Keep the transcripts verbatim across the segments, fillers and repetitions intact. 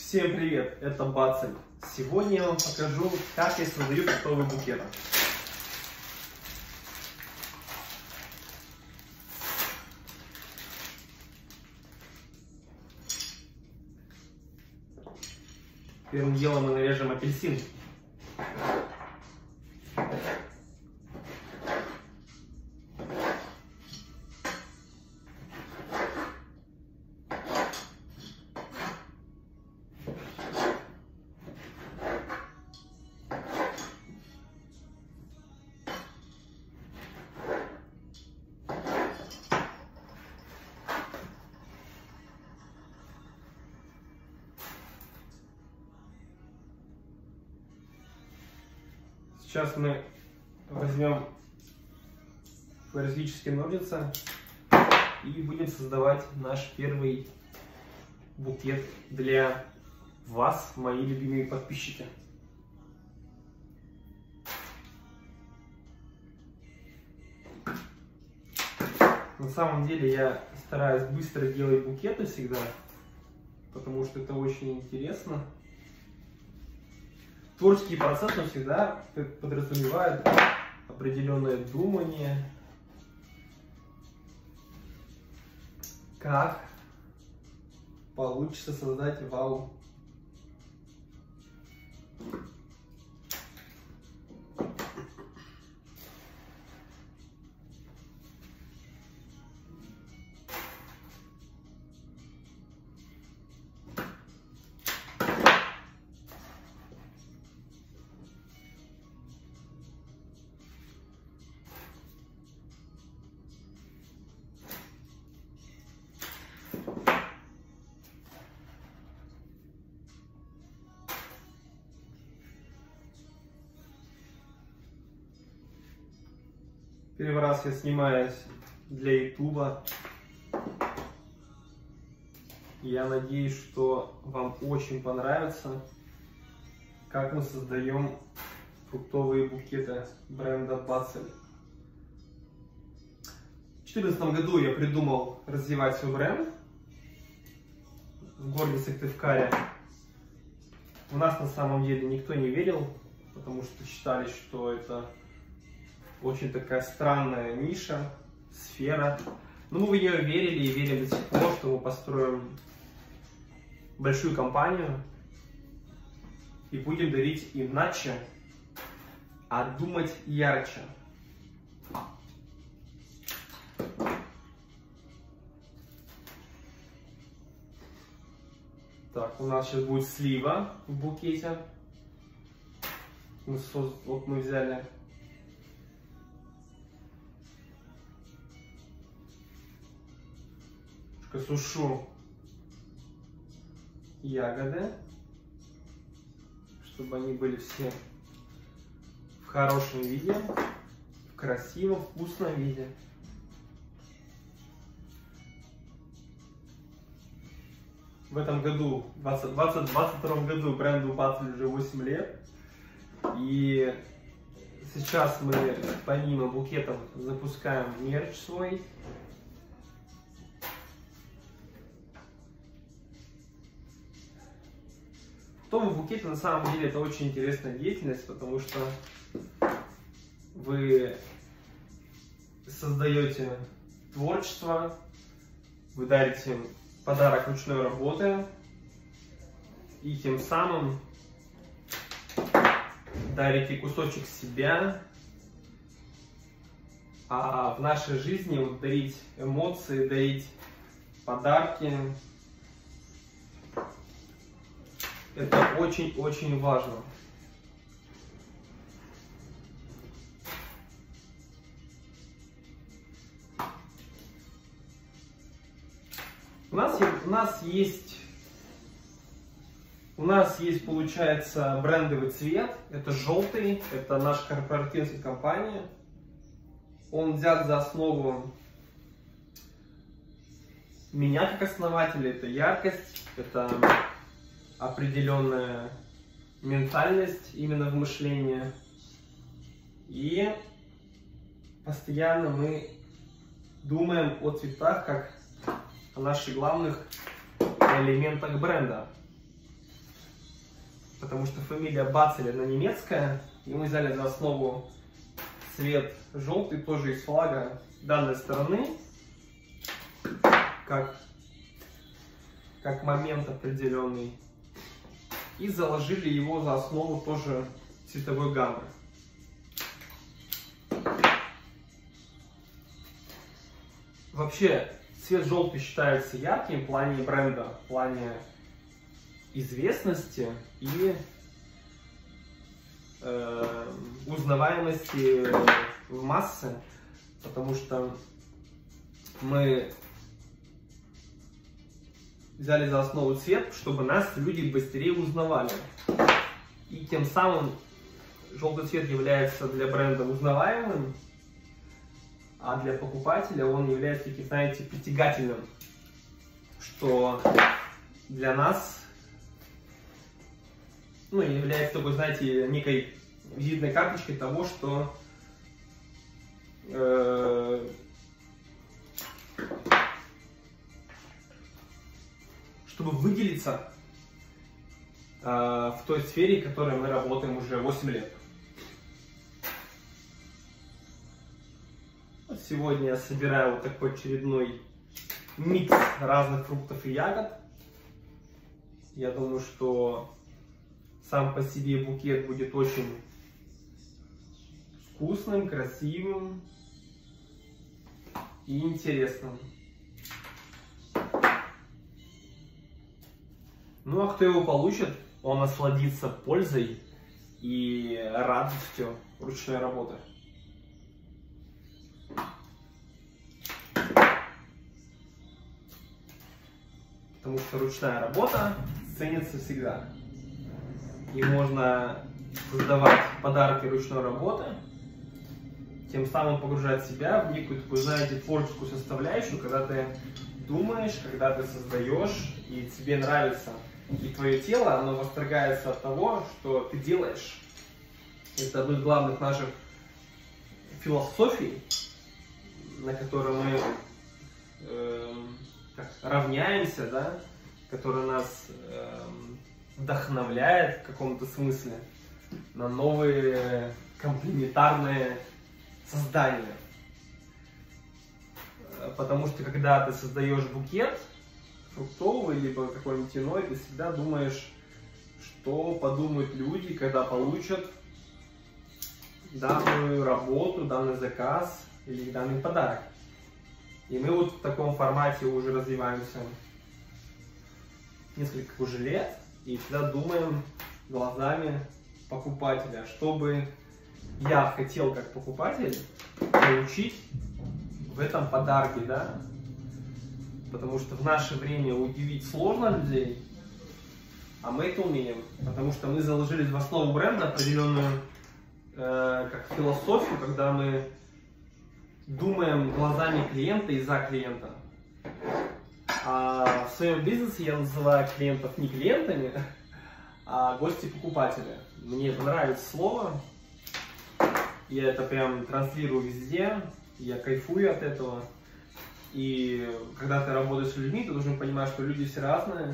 Всем привет, это Бацель. Сегодня я вам покажу, как я создаю фруктовый букет. Первым делом мы нарежем апельсин. Сейчас мы возьмем флористические ножницы и будем создавать наш первый букет для вас, мои любимые подписчики. На самом деле я стараюсь быстро делать букеты всегда, потому что это очень интересно. Творческий процесс, он всегда подразумевает определенное думание, как получится создать вау. Первый раз я снимаюсь для ютуба. Я надеюсь, что вам очень понравится, как мы создаем фруктовые букеты бренда Бацель. В две тысячи четырнадцатом году я придумал развивать свой бренд в городе Сыктывкаре. У нас на самом деле никто не верил, потому что считали, что это очень такая странная ниша, сфера. Но мы в нее верили и верим до сих пор, что мы построим большую компанию и будем дарить иначе, а думать ярче. Так, у нас сейчас будет слива в букете. Мы, вот мы взяли сушу ягоды, чтобы они были все в хорошем виде, в красивом, вкусном виде. В этом году, в двадцать двадцать втором году бренду Бацель уже восемь лет. И сейчас мы помимо букетов запускаем мерч свой. Фруктовый букет на самом деле это очень интересная деятельность, потому что вы создаете творчество, вы дарите подарок ручной работы и тем самым дарите кусочек себя. А в нашей жизни вот дарить эмоции, дарить подарки — это очень-очень важно. У нас, у нас есть, у нас есть, получается, брендовый цвет. Это желтый, это наша корпоративная компания. Он взят за основу меня как основателя. Это яркость, это определенная ментальность именно в мышлении. И постоянно мы думаем о цветах как о наших главных элементах бренда. потому что фамилия Бацель, она немецкая, и мы взяли за основу цвет желтый, тоже из флага данной страны, как, как момент определенный, и заложили его за основу тоже цветовой гаммы. Вообще, цвет желтый считается ярким в плане бренда, в плане известности и э, узнаваемости в массы, потому что мы взяли за основу цвет, чтобы нас люди быстрее узнавали. И тем самым желтый цвет является для бренда узнаваемым, а для покупателя он является таким, знаете, притягательным, что для нас, ну, является такой, знаете, некой визитной карточкой того, что э, чтобы выделиться э, в той сфере, в которой мы работаем уже восемь лет. Сегодня я собираю вот такой очередной микс разных фруктов и ягод. Я думаю, что сам по себе букет будет очень вкусным, красивым и интересным. Ну а кто его получит, он насладится пользой и радостью ручной работы. Потому что ручная работа ценится всегда. И можно создавать подарки ручной работы, тем самым погружать себя в некую такую, знаете, творческую составляющую, когда ты думаешь, когда ты создаешь, и тебе нравится. И твое тело, оно восторгается от того, что ты делаешь. Это одна из главных наших философий, на которой мы э, как, равняемся, да, которая нас э, вдохновляет в каком-то смысле на новые комплементарные создания. Потому что когда ты создаешь букет фруктовый, либо какой-нибудь иной, ты всегда думаешь, что подумают люди, когда получат данную работу, данный заказ или данный подарок. И мы вот в таком формате уже развиваемся несколько уже лет, и всегда думаем глазами покупателя, чтобы я хотел как покупатель получить в этом подарке, да, потому что в наше время удивить сложно людей, а мы это умеем, потому что мы заложили в основу бренда определенную э, как философию, когда мы думаем глазами клиента и за клиента. А в своем бизнесе я называю клиентов не клиентами, а гости-покупатели. Мне это нравится слово, я это прям транслирую везде, я кайфую от этого. И когда ты работаешь с людьми, ты должен понимать, что люди все разные,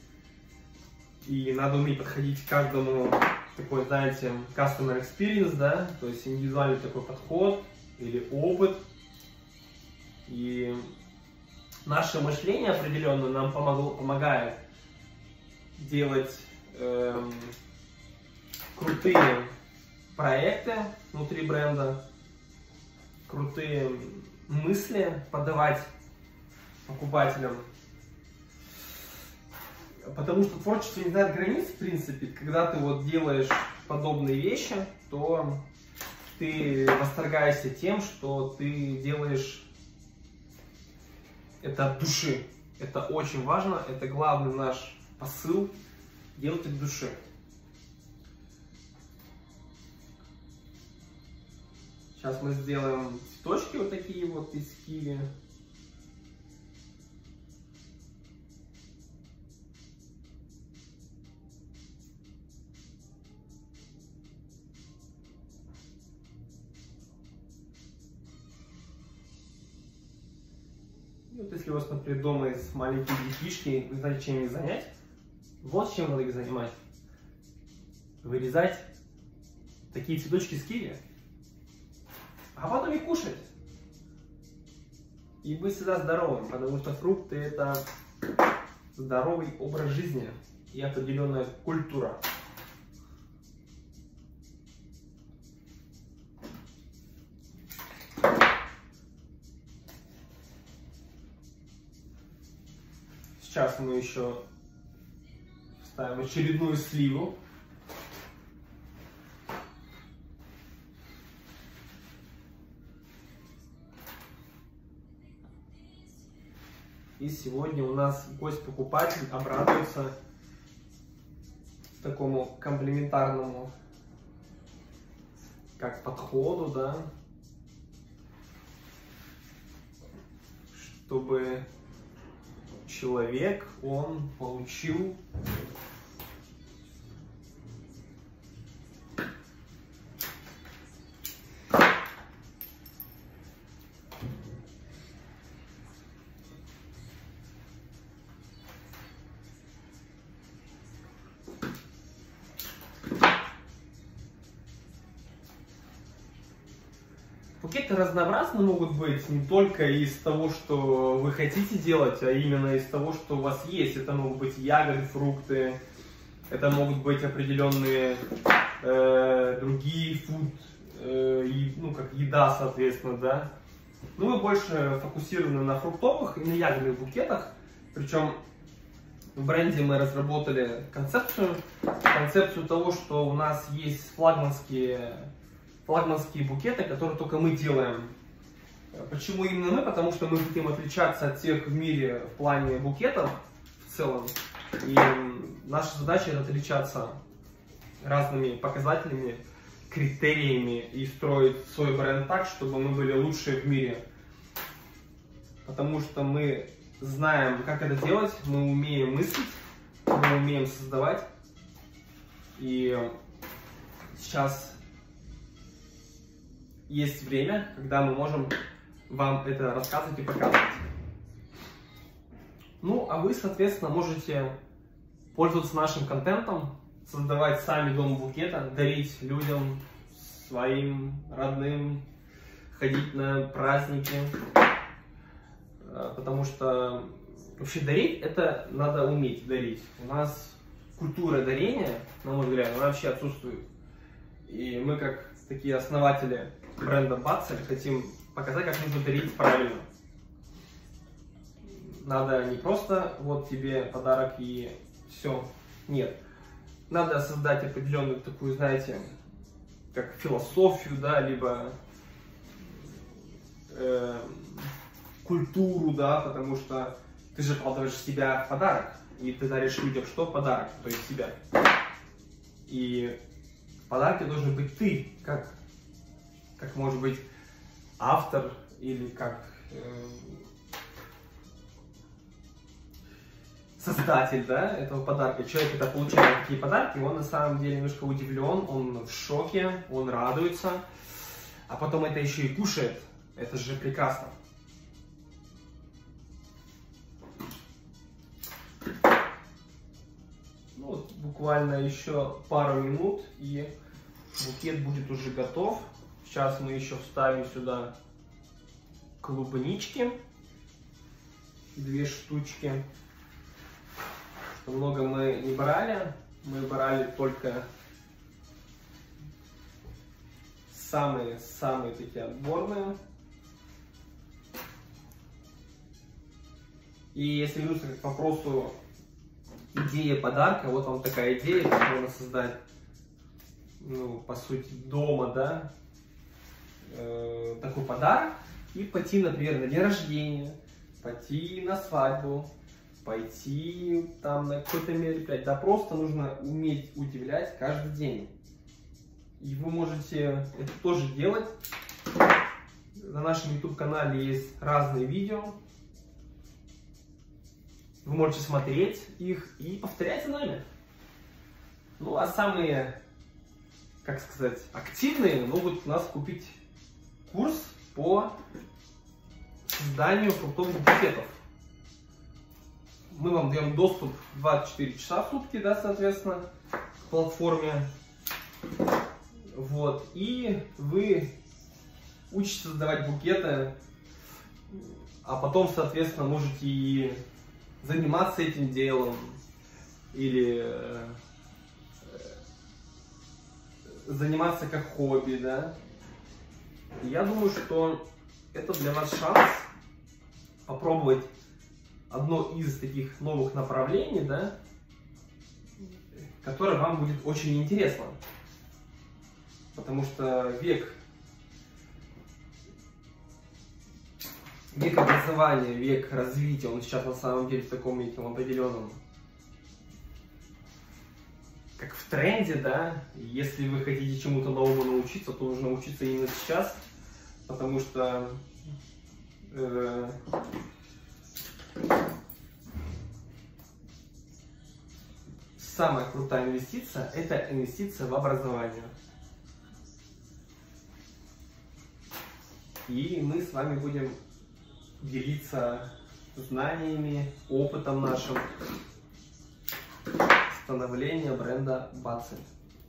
и надо уметь подходить к каждому такой, знаете, customer experience, да, то есть индивидуальный такой подход или опыт. И наше мышление определенно нам помогло, помогает делать эм, крутые проекты внутри бренда, крутые мысли подавать покупателям. Потому что творчество не знает границ, в принципе. Когда ты вот делаешь подобные вещи, то ты восторгаешься тем, что ты делаешь это от души. Это очень важно, это главный наш посыл — делать от души. Сейчас мы сделаем цветочки вот такие вот из киви. Вот если у вас, например, дома есть маленькие детишки, вы знаете, чем их занять, вот чем надо их занимать. вырезать такие цветочки с киви, а потом их кушать. И быть всегда здоровым, потому что фрукты — это здоровый образ жизни и определенная культура. Сейчас мы еще ставим очередную сливу. И сегодня у нас гость-покупатель обрадуется такому комплиментарному как подходу, да, чтобы человек, он получил букеты разнообразны могут быть не только из того, что вы хотите делать, а именно из того, что у вас есть. Это могут быть ягоды, фрукты, это могут быть определенные э, другие фуд, э, и, ну как еда, соответственно, да. Ну, мы больше фокусированы на фруктовых и на ягодных букетах. Причем в бренде мы разработали концепцию, концепцию того, что у нас есть флагманские флагманские букеты, которые только мы делаем. Почему именно мы? Потому что мы хотим отличаться от всех в мире в плане букетов в целом. И наша задача — это отличаться разными показателями, критериями и строить свой бренд так, чтобы мы были лучшие в мире. Потому что мы знаем, как это делать, мы умеем мыслить, мы умеем создавать. И сейчас есть время, когда мы можем вам это рассказывать и показывать. Ну, а вы, соответственно, можете пользоваться нашим контентом, создавать сами дом букета, дарить людям, своим родным, ходить на праздники. Потому что вообще дарить — это надо уметь дарить. У нас культура дарения, на мой взгляд, она вообще отсутствует. И мы, как такие основатели бренда Бацель, хотим показать, как нужно дарить правильно. Надо не просто вот тебе подарок и все. Нет. Надо создать определенную такую, знаете, как философию, да, либо э, культуру, да, потому что ты же вкладываешь себя в подарок, и ты даришь людям что? Подарок, то есть себя. И в подарке должен быть ты, как, как может быть автор или как э, создатель, да, этого подарка. Человек, когда получает такие подарки, он на самом деле немножко удивлен, он в шоке, он радуется, а потом это еще и кушает. Это же прекрасно. Ну, вот буквально еще пару минут, и букет будет уже готов. Сейчас мы еще вставим сюда клубнички, две штучки. Что много мы не брали, мы брали только самые-самые такие отборные. И если вернуться к вопросу идеи подарка, вот вам такая идея, как можно создать, ну, по сути, дома, да, э, такой подарок, и пойти, например, на день рождения, пойти на свадьбу, пойти там на какое-то мероприятие. Да, просто нужно уметь удивлять каждый день. И вы можете это тоже делать. На нашем YouTube-канале есть разные видео. Вы можете смотреть их и повторять за нами. Ну, а самые, как сказать, активные могут у нас купить курс по созданию фруктовых букетов. Мы вам даем доступ двадцать четыре часа в сутки, да, соответственно, к платформе. Вот, и вы учитесь создавать букеты, а потом, соответственно, можете и заниматься этим делом, или э, заниматься как хобби, да. Я думаю, что это для вас шанс попробовать одно из таких новых направлений, да, которое вам будет очень интересно. Потому что век, век образования, век развития, он сейчас на самом деле в таком неком определенном, как в тренде, да. Если вы хотите чему-то новому научиться, то нужно учиться именно сейчас, потому что э, самая крутая инвестиция – это инвестиция в образование. И мы с вами будем делиться знаниями, опытом нашим становления бренда Бацель.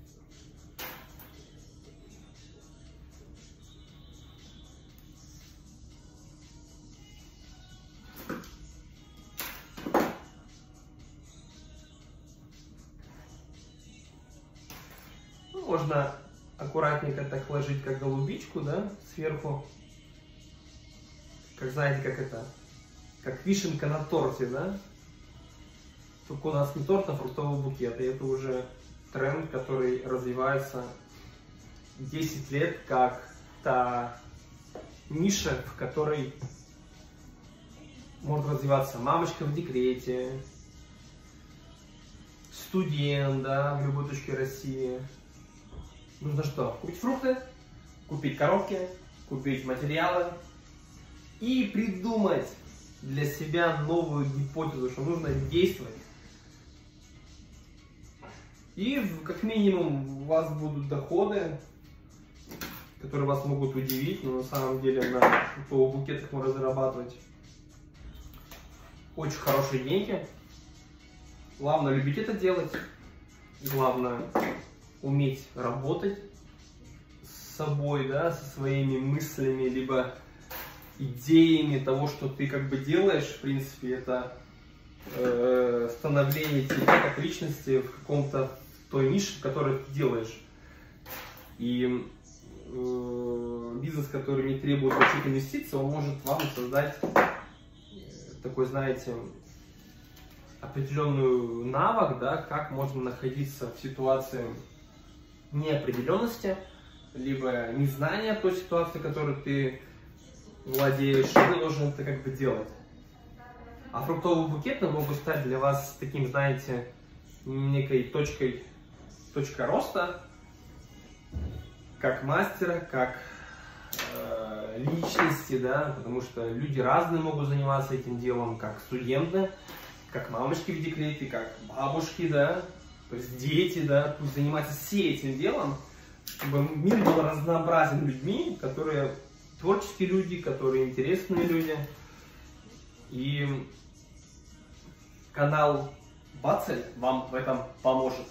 Ну, можно аккуратненько так ложить, как голубичку, да, сверху. Как знаете, как это, как вишенка на торте, да? Только у нас не торт, а фруктовый букет. И это уже тренд, который развивается десять лет, как та ниша, в которой может развиваться мамочка в декрете, студент, да, в любой точке России. Нужно что? Купить фрукты, купить коробки, купить материалы и придумать для себя новую гипотезу, что нужно действовать. И как минимум у вас будут доходы, которые вас могут удивить, но на самом деле на фруктовых букетах можно зарабатывать очень хорошие деньги. Главное любить это делать, главное уметь работать с собой, да, со своими мыслями, либо идеями того, что ты как бы делаешь. В принципе, это э, становление тебя как личности в каком-то той нише, в которой ты делаешь. И э, бизнес, который не требует больших инвестиций, он может вам создать такой, знаете, определенную навык, да, как можно находиться в ситуации неопределенности, либо незнания той ситуации, которой ты владеешь, и ты должен это как бы делать. А фруктовые букеты могут стать для вас таким, знаете, некой точкой, точка роста, как мастера, как э, личности, да, потому что люди разные могут заниматься этим делом, как студенты, как мамочки в декрете, как бабушки, да, то есть дети, да, пусть занимаются все этим делом, чтобы мир был разнообразен людьми, которые творческие люди, которые интересные люди. И канал Бацель вам в этом поможет.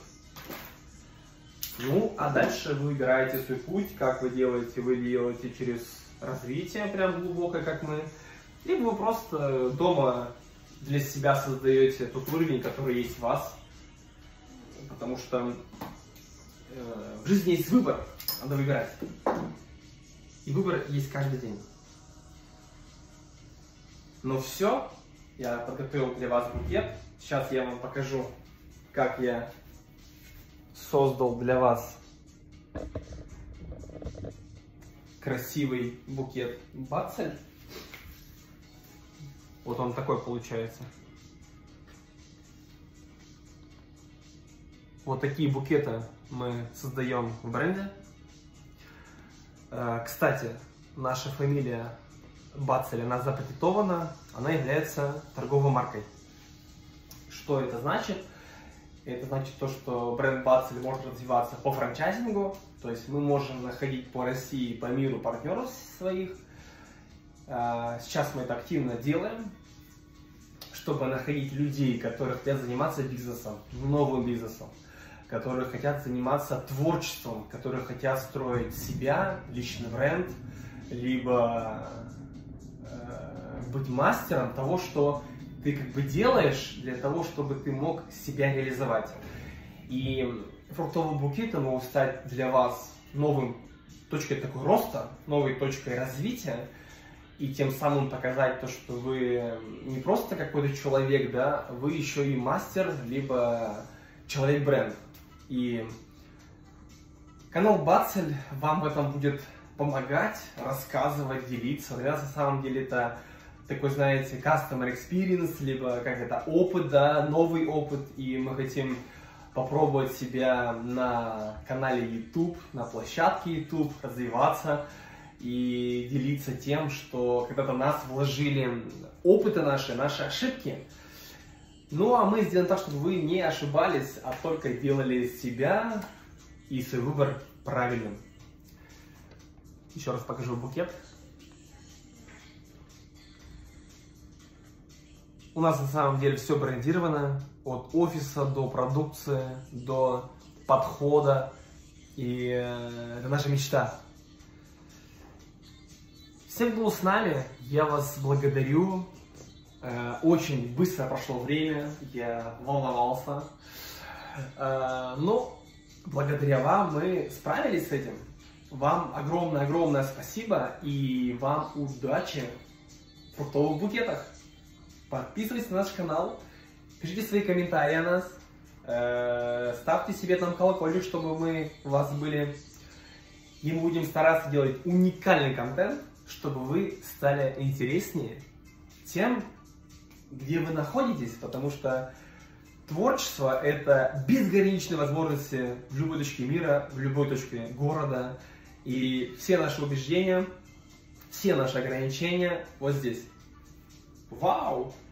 Ну, а дальше вы выбираете свой путь, как вы делаете, вы делаете через развитие прям глубокое, как мы, либо вы просто дома для себя создаете тот уровень, который есть в вас, потому что э, в жизни есть выбор, надо выбирать, и выбор есть каждый день. Но все, я подготовил для вас букет, сейчас я вам покажу, как я создал для вас красивый букет Бацель. Вот он такой получается. Вот такие букеты мы создаем в бренде. Кстати, наша фамилия Бацель, она запатентована, она является торговой маркой. Что это значит? Это значит то, что бренд Бацель может развиваться по франчайзингу, то есть мы можем находить по России, по миру партнеров своих. Сейчас мы это активно делаем, чтобы находить людей, которые хотят заниматься бизнесом, новым бизнесом. которые хотят заниматься творчеством, которые хотят строить себя, личный бренд, либо э, быть мастером того, что ты как бы делаешь для того, чтобы ты мог себя реализовать. И фруктовый букет может стать для вас новым точкой такой роста, новой точкой развития, и тем самым показать то, что вы не просто какой-то человек, да, вы еще и мастер, либо человек-бренд. И канал Бацель вам в этом будет помогать, рассказывать, делиться. Для нас на самом деле это такой, знаете, customer experience, либо как это опыт, да, новый опыт. И мы хотим попробовать себя на канале YouTube, на площадке YouTube, развиваться и делиться тем, что когда-то в нас вложили опыты наши, наши ошибки. Ну, а мы сделаем так, чтобы вы не ошибались, а только делали себя и свой выбор правильным. Еще раз покажу букет. У нас на самом деле все брендировано, от офиса до продукции, до подхода. И это наша мечта. Всем, кто был с нами, я вас благодарю. Очень быстро прошло время, я волновался. Но благодаря вам мы справились с этим. Вам огромное-огромное спасибо и вам удачи в фруктовых букетах. Подписывайтесь на наш канал, пишите свои комментарии о нас, ставьте себе там колокольчик, чтобы мы у вас были. И мы будем стараться делать уникальный контент, чтобы вы стали интереснее тем, где вы находитесь, потому что творчество – это безграничные возможности в любой точке мира, в любой точке города. И все наши убеждения, все наши ограничения вот здесь. Вау!